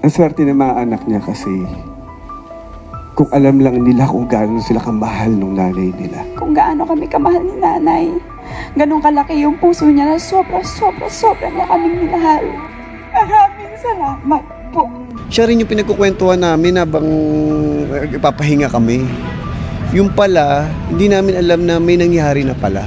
Ang swerte ng mga anak niya kasi kung alam lang nila kung gaano sila kamahal ng nanay nila. Kung gaano kami kamahal ni nanay, ganun kalaki yung puso niya na sobra niya kaming minahal. Maraming salamat po. Siya rin yung pinagkukwentuhan namin habang ipapahinga kami. Yung pala, hindi namin alam na may nangyari na pala.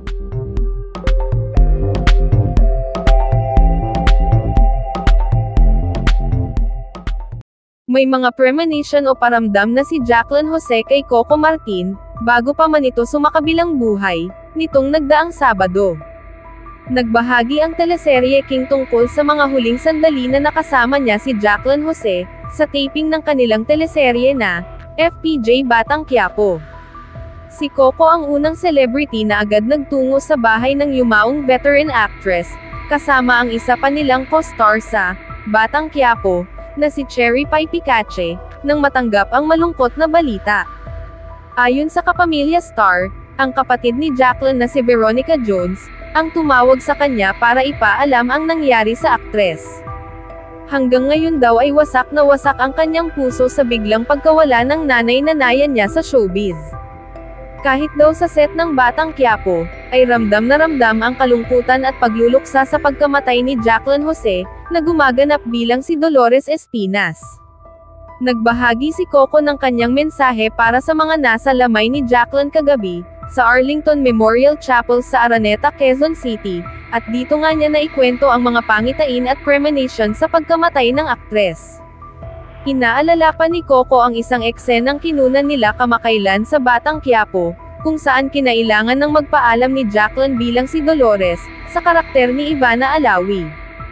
May mga premonition o paramdam na si Jacqueline Jose kay Coco Martin, bago pa man ito sumakabilang buhay, nitong nagdaang Sabado. Nagbahagi ang teleserye King tungkol sa mga huling sandali na nakasama niya si Jacqueline Jose, sa taping ng kanilang teleserye na, FPJ Batang Quiapo. Si Coco ang unang celebrity na agad nagtungo sa bahay ng yumaong veteran actress, kasama ang isa pa nilang co-star sa, Batang Quiapo, na si Cherry Pie Picache, nang matanggap ang malungkot na balita. Ayon sa kapamilya Star, ang kapatid ni Jacqueline na si Veronica Jones, ang tumawag sa kanya para ipaalam ang nangyari sa aktres. Hanggang ngayon daw ay wasak na wasak ang kanyang puso sa biglang pagkawala ng nanay-nanayan niya sa showbiz. Kahit daw sa set ng Batang Quiapo, ay ramdam na ramdam ang kalungkutan at pagluluksa sa pagkamatay ni Jacqueline Jose, na gumaganap bilang si Dolores Espinas. Nagbahagi si Coco ng kanyang mensahe para sa mga nasa lamay ni Jacqueline kagabi, sa Arlington Memorial Chapel sa Araneta, Quezon City, at dito nga niya naikwento ang mga pangitain at premonition sa pagkamatay ng aktres. Inaalala pa ni Coco ang isang eksenang kinunan nila kamakailan sa Batang Quiapo, kung saan kinailangan ng magpaalam ni Jacqueline bilang si Dolores, sa karakter ni Ivana Alawi.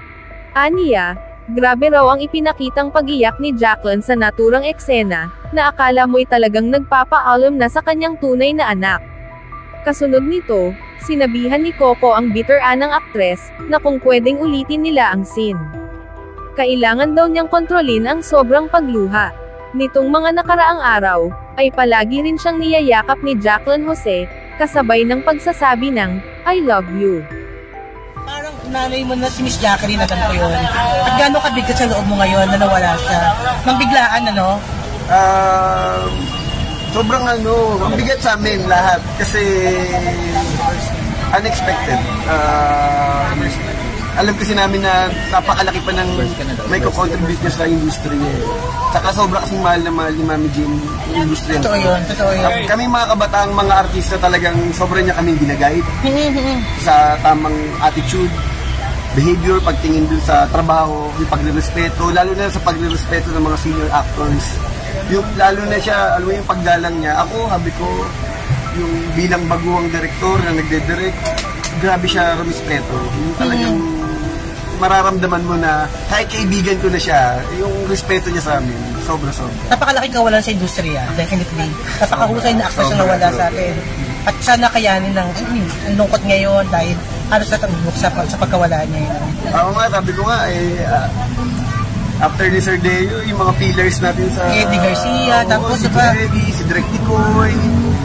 Aniya, grabe raw ang ipinakitang pag-iyak ni Jacqueline sa naturang eksena, na akala mo'y talagang nagpapaalam na sa kanyang tunay na anak. Kasunod nito, sinabihan ni Coco ang bitter-anang aktres, na kung pwedeng ulitin nila ang scene. Kailangan daw niyang kontrolin ang sobrang pagluha. Nitong mga nakaraang araw, ay palagi rin siyang niyayakap ni Jacqueline Jose, kasabay ng pagsasabi ng, I love you. Parang nanay mo na si Miss Jacqueline na ganito yun. At gano'ng kabigat sa loob mo ngayon na nawala siya? Nang biglaan, ano? Sobrang ang bigat sa amin lahat. Kasi unexpected. Alam kasi namin na napakalaki pa ng may kukontribute niya sa industry. Saka sobra kasing mahal na mahal ni Mami Jean yung industry. Totoo yun, totoo yun. Kami mga kabataang mga artista talagang sobra niya kaming ginaguide sa tamang attitude, behavior, pagtingin dun sa trabaho, yung pagre-respeto, lalo na sa pagre-respeto ng mga senior actors. Yung, lalo na siya, alam mo yung paggalang niya. Ako, habi ko, yung bilang baguhang direktor na nagde-direct, grabe siya rumispeto. Yung talagang mararamdaman mo na kahit kaibigan ko na siya, yung respeto niya sa amin, sobra-sobra. Napakalaking kawalan sa industriya, definitely. Napakahusay na actors na nawala sa atin. At sana kayanin ng lungkot ngayon dahil halos natangok sa pagkawala niya yun. Ako nga, sabi ko nga, after ni Sir Deo, yung mga pillars natin sa... Eddie Garcia, tapos si Eddie, si Direk Ticoy.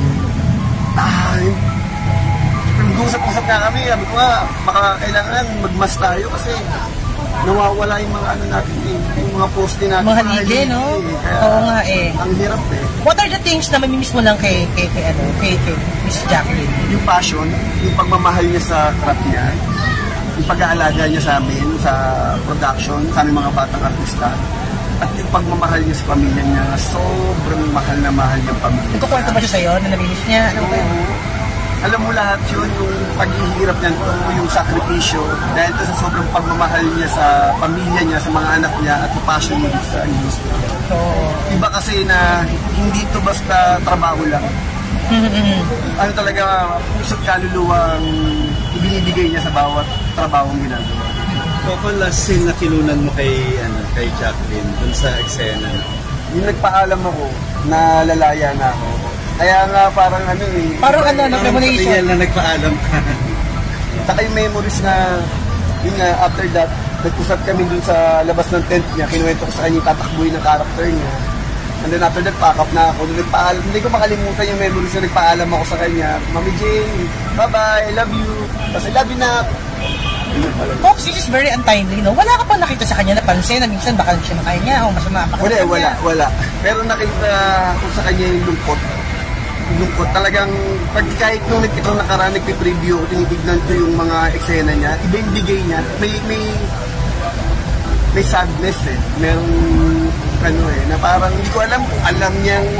Nag-usap-usap nga kami, sabi ko nga, baka kailangan magmas tayo kasi nawawala yung mga ano natin yung mga poste natin. Mga lige, no? Oo nga Ang hirap What are the things na mamimiss mo lang kay Miss Jacqueline? Yung passion, yung pagmamahal niya sa craft niya, yung pag-aalaga niya sa amin, sa production, sa aming mga batang artista, at yung pagmamahal niya sa pamilya niya, sobrang mahal na mahal yung pamilya. Nagkukwento ba siya sa'yo na namimiss niya? Ano ba yun? Alam mo lahat yun, yung paghihirap niya, yung sakripisyo, dahil sa sobrang pagmamahal niya sa pamilya niya, sa mga anak niya, at sa passion niya sa industry. Iba kasi na hindi ito basta trabaho lang. Ano talaga, puso't kaluluwang ibinibigay niya sa bawat trabahong ginagawa. Coco, last scene na kinunan mo kay Jacqueline, dun sa eksena. Yung nagpaalam ako, na lalaya na ako. Kaya nga parang parang premonition na nagpaalam ka. Saka yung memories na, yun nga, after that, nag-usap kami dun sa labas ng tent niya, kinuwento ko sa kanya yung tatakbuhin ng character niya. And then after that, pack up na ako. Nagpaalam, hindi ko makalimutan yung memories na nagpaalam ako sa kanya. Mami Jane, bye-bye, I love you. Tapos I love you na. Pops, this is very untimely, no? Wala ka pa nakita sa kanya na pansin na minsan baka siya makain niya o masama pa ka sa kanya? Wala. Pero nakita ko sa kanya yung lungkot. Talagang pag kahit nung itong nakaraan nagpipreview, tinitignan ko yung mga eksena niya, iba yung bigay niya. May sadness eh. Merong na parang hindi ko alam kung alam niyang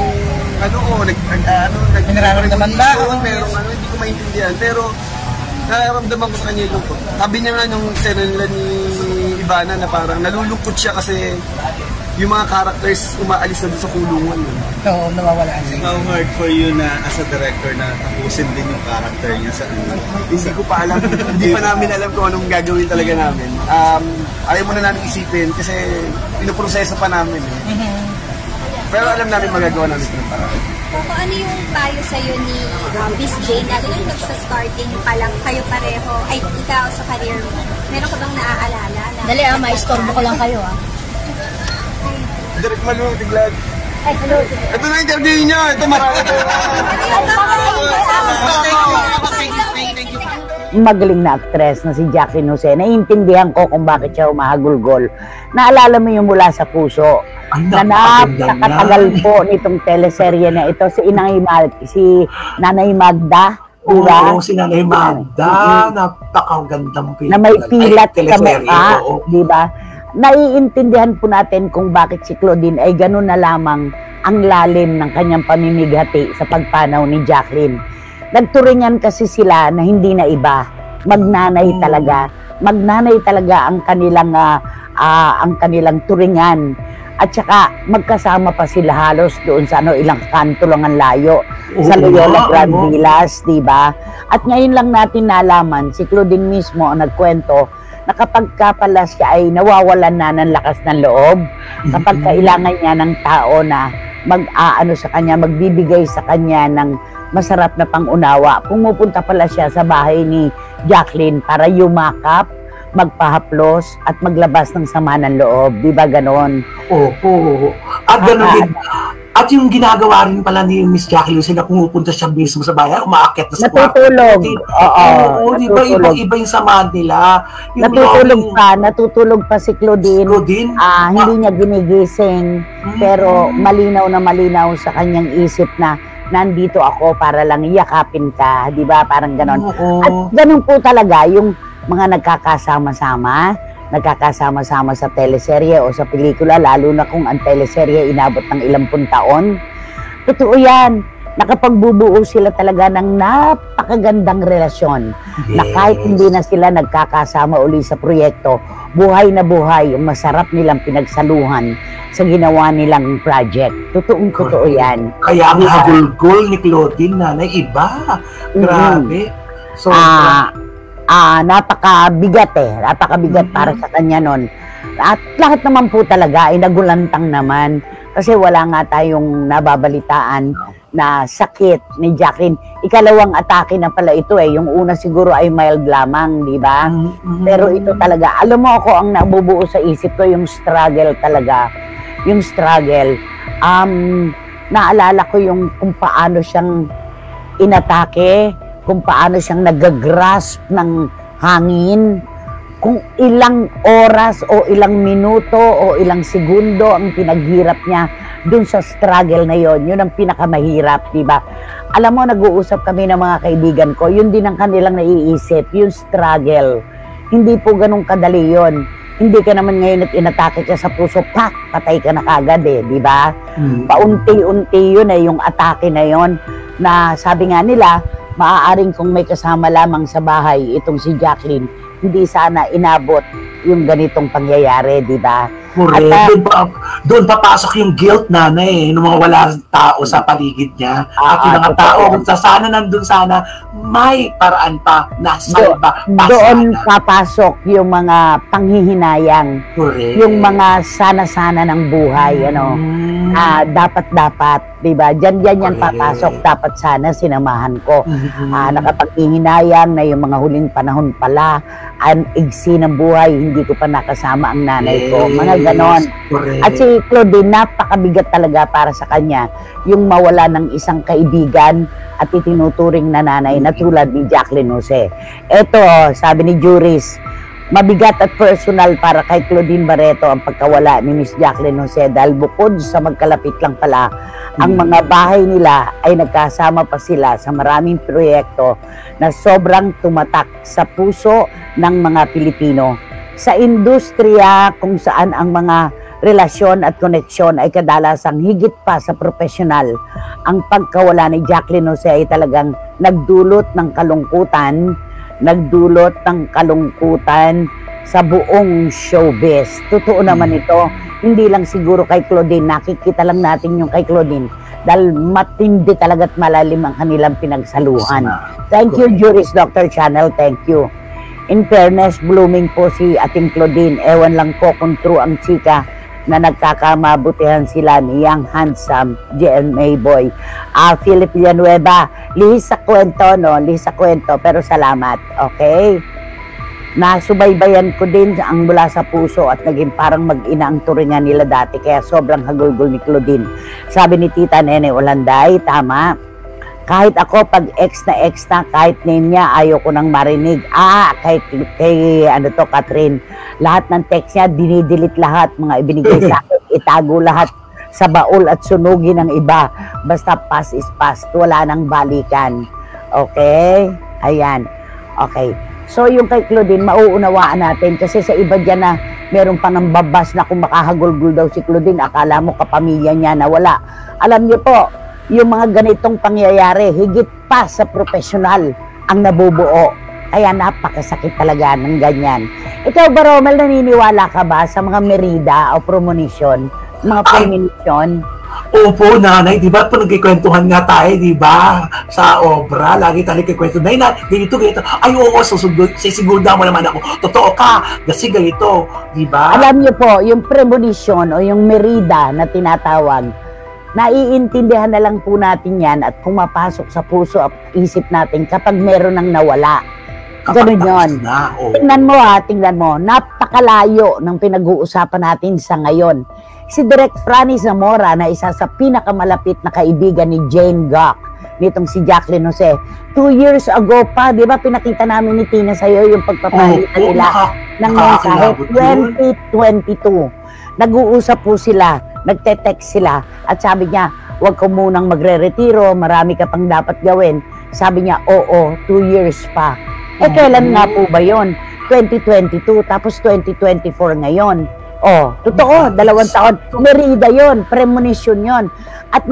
nararamdaman ba? Merong hindi ko maintindihan. Pero nararamdaman ko sa kanya yung lungkot. Sabi niya nga nung eksena nila ni Ivana na parang nalulungkot siya kasi yung mga characters umaalis na doon sa kulungan. Oo, nawawalaan siya. How hard for you na as a director na tapusin din yung character niya sa Hindi ko pa alam. Hindi pa namin alam kung anong gagawin talaga namin. Ayaw muna namin isipin kasi pinoproseso pa namin. Pero alam namin magagawa namin ito ng paraan. Kung ano yung payo sa'yo ni Miss Jane, lalo na sa starting pa lang kayo pareho, ay ikaw sa career mo, meron ka bang naaalala? Dali maistorbo ko lang kayo Direct Malu, Tiglad. Ay, hello. Ito na interview niya. Ito marami. Magaling na actress na si Jacqueline Jose. Naiintindihan ko kung bakit siya umahagulgol. Naalala mo yung Mula sa Puso. Na napakatagal po nitong teleserye na ito. Si Nanay Magda. Diba? Oo, si Nanay Magda. Napakagandang na may pilat sa mukha. Diba? Naiintindihan po natin kung bakit si Claudine ay gano'n na lamang ang lalim ng kanyang pamimighati sa pagpanaw ni Jacqueline. Nagturingan kasi sila na hindi na iba. Magnanay talaga. Magnanay talaga ang kanilang turingan. At saka magkasama pa sila halos doon sa ilang kanto lang ang layo. Sa Loyola Grand Villas, diba? At ngayon lang natin nalaman, si Claudine mismo ang nagkwento na kapag pala siya ay nawawalan na ng lakas ng loob, kapag kailangan niya ng tao na magbibigay sa kanya ng masarap na pangunawa, pumupunta pala siya sa bahay ni Jacqueline para yumakap, magpahaplos at maglabas ng sama ng loob. Di ba ganon? Opo. At ganon din. At yung ginagawa rin pala ni Miss Jacqueline na pumupunta siya mismo sa bayan, umaakit na sa natutulog. Oo, di ba? Iba yung samahan nila. Natutulog pa si Claudine. Hindi niya ginigising, pero malinaw na malinaw sa kanyang isip na nandito ako para lang yakapin ka, di ba? Parang ganon. At ganon po talaga yung mga nagkakasama-sama sa teleserye o sa pelikula, lalo na kung ang teleserye inabot ng 10 taon. Totoo yan, nakapagbubuo sila talaga ng napakagandang relasyon. Na kahit hindi na sila nagkakasama uli sa proyekto, buhay na buhay, masarap nilang pinagsaluhan sa ginawa nilang project. Totoo yan. Kaya ang hagulgol ni Claudine, nanay, iba. Grabe. So, napakabigat para sa kanya nun. At lahat naman po talaga ay nagulantang naman kasi wala nga tayong nababalitaan na sakit ni Jacqueline. Ikalawang atake na pala ito yung una siguro ay mild lamang, di ba? Pero ito talaga, alam mo ako ang nabubuo sa isip ko yung struggle talaga. Yung struggle. Naalala ko yung kung paano siyang inatake, kung paano siyang nag-grasp ng hangin, kung ilang oras o ilang minuto o ilang segundo ang pinaghirap niya dun sa struggle na yon. Yun ang pinakamahirap, diba? Alam mo, nag-uusap kami ng mga kaibigan ko, yun din ang kanilang naiisip, yung struggle. Hindi po ganun kadali yon. Hindi ka naman ngayon at inatake ka sa puso, pak, patay ka na kagad diba? Paunti-unti yun yung atake na yon, na sabi nga nila, maaaring kung may kasama lamang sa bahay itong si Jacqueline, hindi sana inabot yung ganitong pangyayari, di ba? Doon papasok yung guilt, nanay, ng mga wala tao sa paligid niya. At yung mga tao, kung sana nandun sana, may paraan pa na salba. Doon papasok yung mga panghihinayang, yung mga sana-sana ng buhay, dapat, di ba? Diyan yan papasok, dapat sana sinamahan ko. Nakapaghihinayang na yung mga huling panahon pala, ang igsi ng buhay, hindi ko pa nakasama ang nanay ko. Mga ganon. Correct. At si Claudine, napakabigat talaga para sa kanya yung mawala ng isang kaibigan at itinuturing na nanay na tulad ni Jacqueline Jose. Ito, sabi ni Juris, mabigat at personal para kay Claudine Barreto ang pagkawala ni Miss Jacqueline Jose dahil bukod sa magkalapit lang pala, ang mga bahay nila ay nagkasama pa sila sa maraming proyekto na sobrang tumatak sa puso ng mga Pilipino. Sa industriya kung saan ang mga relasyon at koneksyon ay kadalasang higit pa sa profesional, ang pagkawala ni Jacqueline Jose ay talagang nagdulot ng kalungkutan sa buong showbiz. Totoo naman ito, hindi lang siguro kay Claudine, nakikita lang natin yung kay Claudine dahil matindi talaga at malalim ang kanilang pinagsaluhan. Thank you, Juris Dr. Channel, thank you. In fairness, blooming po si ating Claudine. Ewan lang po kung true ang chika na nagkakamabutihan sila ni Young Handsome GMA Boy. Philip Villanueva, lihis sa kwento, no? Lihis sa kwento, pero salamat. Okay? Nasubaybayan ko din ang mula sa puso at naging parang mag-ina ang turingan nila dati, kaya sobrang hagulgol ni Claudine. Sabi ni Tita Nene Olanday, tama. Kahit ako, pag ex na, kahit name niya, ayaw ko nang marinig. Kay Catherine, lahat ng text niya, dinidelete lahat, mga ibinigay sa akin, itago lahat sa baul at sunugin ng iba. Basta past is past, wala nang balikan. Okay? Ayan. Okay. So, yung kay Claudine, mauunawaan natin kasi sa iba dyan na meron pa ng babas na kung makahagulgul daw si Claudine, akala mo kapamilya niya na wala. Alam niyo po, yung mga ganitong pangyayari, higit pa sa profesional ang nabubuo. Kaya napakasakit talaga ng ganyan. Ikaw ba, Romel, naniniwala ka ba sa mga merida o premonition? Mga premonition? Opo, nanay, di ba? Ito nagkikwentuhan nga tayo, di ba? Sa obra, lagi tayo nagkikwento. Nay, ganito. Ay, oo, sisigurda mo naman ako. Totoo ka, kasi ganito, di ba? Alam niyo po, yung premonition o yung merida na tinatawag, naiintindihan na lang po natin yan at pumapasok sa puso at isip natin kapag meron nang nawala. Ganun yun. Tingnan mo, napakalayo ng pinag-uusapan natin sa ngayon. Si Direk Franny Zamora na isa sa pinakamalapit na kaibigan ni Jane Gok, nitong si Jacqueline Jose. 2 years ago pa, di ba pinakita namin ni Tina sa'yo yung pagpapahita nila ng mensahe 2022. Nag-uusap po sila, nagte-text sila at sabi niya, huwag ko munang magre-retiro, marami ka pang dapat gawin. Sabi niya, oo, 2 years pa. Kailan nga po ba yun? 2022, tapos 2024 ngayon. Totoo, 2 taon. Merida yon, premonition yon. At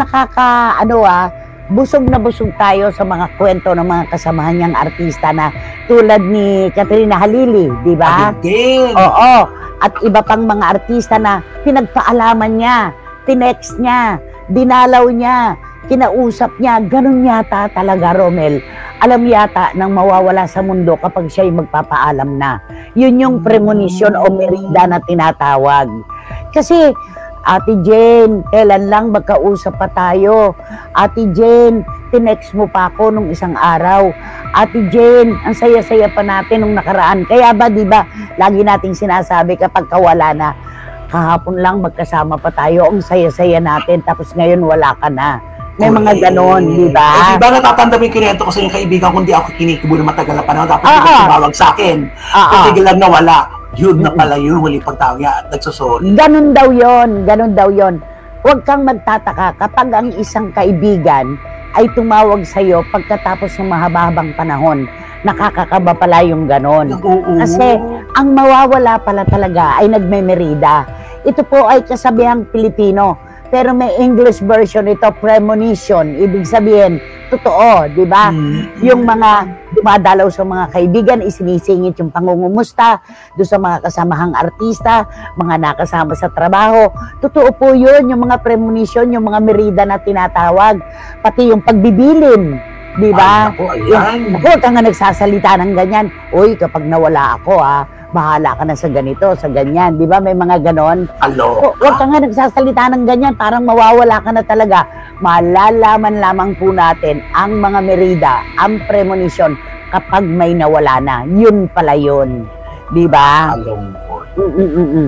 busog na busog tayo sa mga kwento ng mga kasamahan niyang artista na tulad ni Katrina Halili, di ba? Oo. At iba pang mga artista na pinagpaalaman niya, tinext niya, dinalaw niya, kinausap niya. Ganun yata talaga, Romel. Alam yata nang mawawala sa mundo kapag siya'y magpapaalam na. Yun yung premonition o merida na tinatawag. Kasi, Ate Jane, kailan lang magkausap pa tayo? Ate Jane, tinext mo pa ako nung isang araw. Ate Jane, ang saya-saya pa natin nung nakaraan. Kaya ba, di ba, lagi nating sinasabi kapag kawala na, kahapon lang magkasama pa tayo, ang saya-saya natin, tapos ngayon wala ka na. May mga ganon, di ba? Di ba natatanda mo yung kinento ko sa yung kaibigan kung di ako kinikibo na matagal na panahon, tapos hindi ko tumawag sa akin. Kasi lang nawala. Yun na pala yun, huli pagtawag niya at nagsusorry. Ganon daw yon. Huwag kang magtataka kapag ang isang kaibigan ay tumawag sa'yo pagkatapos ng mahaba-habang panahon. Nakakakaba pala yung ganon. Kasi ang mawawala pala talaga ay nagmemerida. Ito po ay kasabihang Pilipino. Pero may English version ito, premonition. Ibig sabihin, totoo, di ba? Yung mga dumadalaw sa mga kaibigan, isinisingit yung pangungumusta doon sa mga kasamahang artista, mga nakasama sa trabaho. Totoo po yun, yung mga premonition, yung mga merida na tinatawag. Pati yung pagbibilin, di ba? Huwag ka nga nagsasalita ng ganyan. Uy, kapag nawala ako, bahala ka na sa ganito, sa ganyan. Di ba? May mga ganon. Huwag ka nga nagsasalita ng ganyan, parang mawawala ka na talaga. Malalaman lamang po natin ang mga merida, ang premonition, kapag may nawala na. Yun pala yun. Di ba?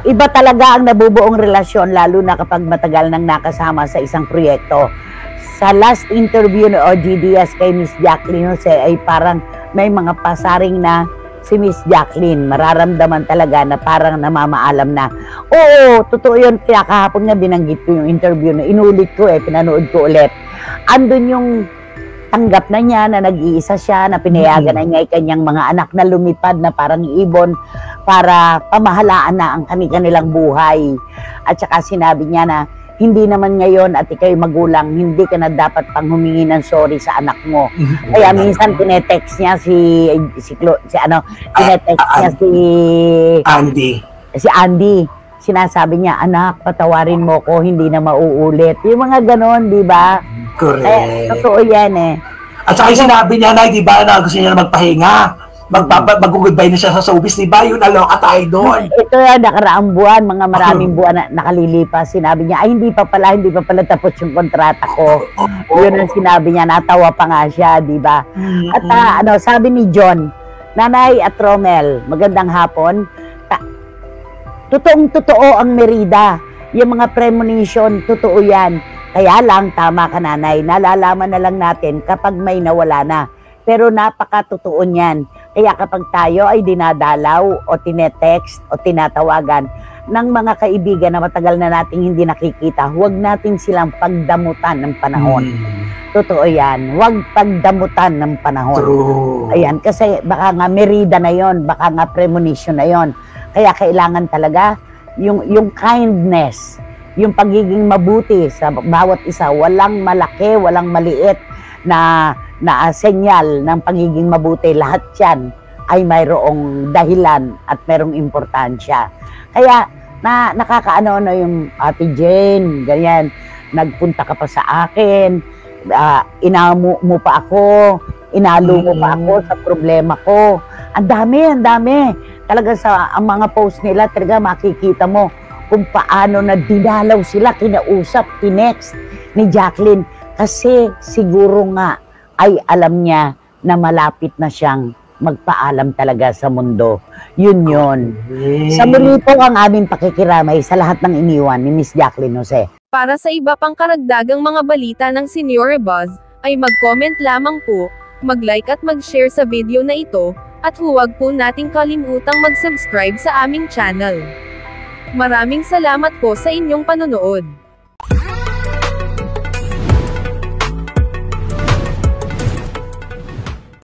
Iba talaga ang nabubuong relasyon, lalo na kapag matagal nang nakasama sa isang proyekto. Sa last interview ni OG Diaz kay Miss Jacqueline Jose ay parang may mga pasaring na si Miss Jacqueline, mararamdaman talaga na parang namamaalam na. Oo, totoo yun. Kaya kahapon nga binanggit ko yung interview na inulit ko pinanood ko ulit. Andun yung tanggap na niya na nag-iisa siya, na pinayagan na niya kanyang mga anak na lumipad na parang ibon para pamahalaan na ang kanilang buhay. At saka sinabi niya na hindi naman ngayon at ikaw'y magulang, hindi ka na dapat pang humingi ng sorry sa anak mo. Kaya minsan tinetext niya si Andy. Sinasabi niya, anak, patawarin mo ko, hindi na mauulit. Yung mga ganon, di ba? Correct. Totoo yan At saka sinabi niya na, di ba, na gusto niya na magpahinga. Mag-goodbye na siya sa showbiz, di ba? Yun, aloka tayo doon. Ito yan, nakaraang buwan, mga maraming buwan na nakalilipas. Sinabi niya, ay hindi pa pala tapos yung kontrata ko. Yun ang sinabi niya, natawa pa nga siya, di ba? At sabi ni John, Nanay at Romel, magandang hapon. Totoong-totoo ang Merida. Yung mga premonition, totoo yan. Kaya lang, tama ka nanay, nalalaman na lang natin kapag may nawala na. Pero napaka-totoo niyan. Kaya kapag tayo ay dinadalaw o tinetext o tinatawagan ng mga kaibigan na matagal na nating hindi nakikita, huwag natin silang pagdamutan ng panahon. Totoo yan. Huwag pagdamutan ng panahon. True. Ayan, kasi baka nga Merida na yon, baka nga premonition na yon. Kaya kailangan talaga yung kindness, yung pagiging mabuti sa bawat isa. Walang malaki, walang maliit na senyal ng pagiging mabuti. Lahat yan ay mayroong dahilan at mayroong importansya. Kaya nakakaano na yung Ate Jane, ganyan, nagpunta ka pa sa akin, inamo mo pa ako, inalo mo pa ako sa problema ko. Ang dami. Talaga ang mga post nila, talaga makikita mo kung paano na dinalaw sila, kinausap, tinext ni Jacqueline. Kasi siguro nga ay alam niya na malapit na siyang magpaalam talaga sa mundo. Yun. Sa muli po ang aming pakikiramay sa lahat ng iniwan ni Miss Jacqueline Jose. Para sa iba pang karagdagang mga balita ng Senior Buzz, ay mag-comment lamang po, mag-like at mag-share sa video na ito, at huwag po nating kalimutang mag-subscribe sa aming channel. Maraming salamat po sa inyong panonood.